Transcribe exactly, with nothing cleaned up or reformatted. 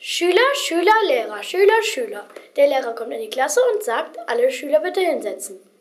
Schüler, Schüler, Lehrer, Schüler, Schüler. Der Lehrer kommt in die Klasse und sagt, alle Schüler bitte hinsetzen.